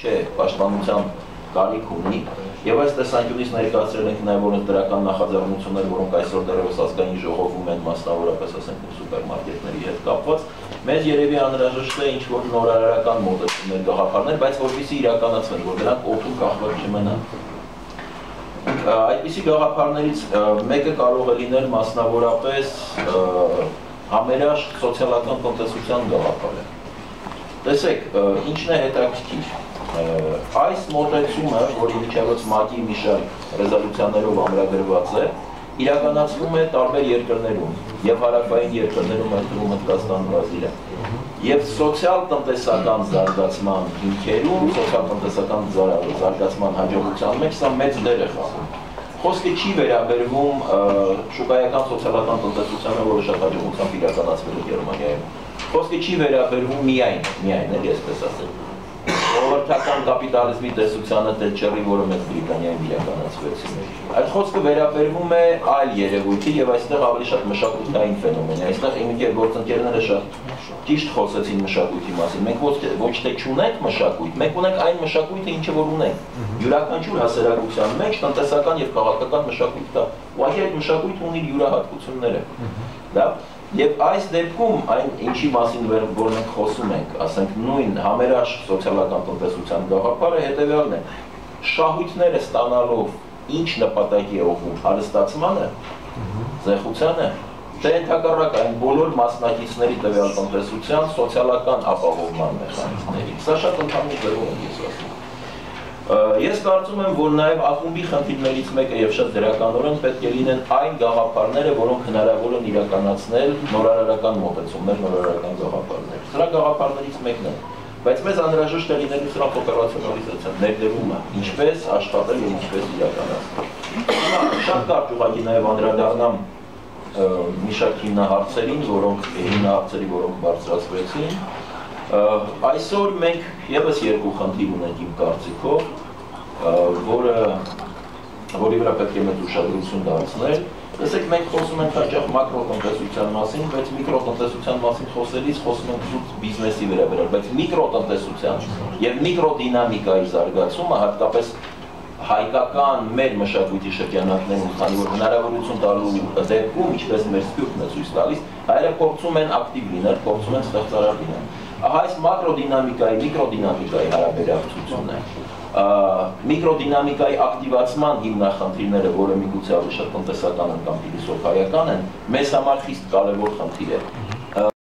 չէ, պաշտպանության կարիք ունի, եւ այս տեսանկյունից ներկայացրել ենք նաեւ որոնք դրական նախաձեռնություններ, որոնք այսօր դեռևս ազգային ժողովում են, մասնավորապես ասենք սուպերմարկետների հետ կապված, մեզ երևի անհրաժեշտ է ինչ-որ նորարարական մոտեցումներ, գաղափարներ, բայց որպեսզի իրականացվեն, որ դրանք օդում կախված չմնան։ Այդպիսի գաղափարներից մեկը կարող է լինել մասնավորապես համերաշխ սոցիալական տնտեսության գաղափարը։ Տեսեք, ինչն է հետաքրքիր։ Այս մոտեցումը, որի միջավայր ՄԱԿ-ի մի շարք ռեզոլյուցիաներով ամրագրված է, իրականացվում է տարբեր երկրներում, եւ հարավային երկրներում, այդ թվում Հնդկաստան, Բրազիլիա, եւ սոցիալ-տնտեսական զարգացման հիմքերում, սոցիալ-տնտեսական զարգացման հաջողության մեջ սա մեծ դեր է խաղում։ Խոսքը չի վերաբերվում շուկայական սոցիալական տնտեսությանը, որը շատ հաջողությամբ իրականացվել է Գերմանիայում։ Խոսքը չի վերաբերվում միայն, այսպես ասեմ, ժողովրդական կապիտալիզմի տեսությանը Թետչերի, որը Մեծ Բրիտանիայում իրականացվեցին։ Այդ խոսքը վերաբերվում է այլ երևույթի եւ այստեղ ավելի շատ մշակութային ֆենոմեն է։ Այստեղ իմ գործընկերները շատ ճիշտ խոսեցին մշակույթի մասին։ Մենք ոչ թե չունենք մշակույթ, մենք ունենք այն մշակույթը, ինչը որ ունենք։ Յուրաքանչյուր հասարակության մեջ տնտեսական եւ քաղաքական մշակույթ կա։ Ուղղակի այդ մշակույթը ունի յուրահատկությունները։ Դա Եվ այս դեպքում այն ինչի մասին որ մենք խոսում ենք, ասենք նույն համերաշխ սոցիալական տնտեսության գաղափարը հետևյալն է. շահույթները ստանալով ինչ նպատակի է ուղղում հարստացմանը, զեղությանը, թե ընդհակառակ այն բոլոր մասնակիցների տվյալ տնտեսության սոցիալական ապահովման մեխանիզմների։ Սա շատ ընդհանուր ձևով եմ ես ասում։ Ես կարծում եմ, որ նաև ակումբի խնդիրներից մեկը եւ շատ դրականորեն պետք է լինեն այն գաղափարները, որոնք հնարավոր են իրականացնել նորարարական մոտեցումներ, նորարարական գաղափարներ։ Սրա գաղափարներից մեկն է, բայց մեզ անհրաժեշտ է լինելու սրա օպերացիոնալիզացիան, ներդրումը, ինչպես աշխատել եւ ինչպես իրականացնել։ Հիմա շատ կարճ ուղղակի նաև անդրադառնամ մի շարք հիմնահարցերին, որոնք բարձրացվեցին։ Այսօր մենք եւս երկու խնդիր ունենք իմ կարծիքով, որի վրա պետք է մեծ ուշադրություն դարձնել։ Տեսեք, մենք խոսում ենք հաճախ մակրոտնտեսության մասին, բայց միկրոտնտեսության մասին խոսելիս խոսում ենք զուտ բիզնեսի վերաբերյալ, բայց միկրոտնտեսության եւ միկրոդինամիկայի զարգացումը հատկապես հայկական մեր մշակույթի շրջանակներում, քանի որ հնարավորություն տալու դեպքում, ինչպես մեր սփյուռքն է ցույց տալիս, հայերը փորձում են ակտիվ լինել, փորձում են ստեղծարար լինել։ Ահա այս մակրոդինամիկայի, միկրոդինամիկայի հարաբերակցությունն է։ Միկրոդինամիկայի ակտիվացման հիմնախնդիրները, որը միգուցե ավելի շատ տնտեսական են կամ փիլիսոփայական են, մեզ համար խիստ կարևոր խնդիր է։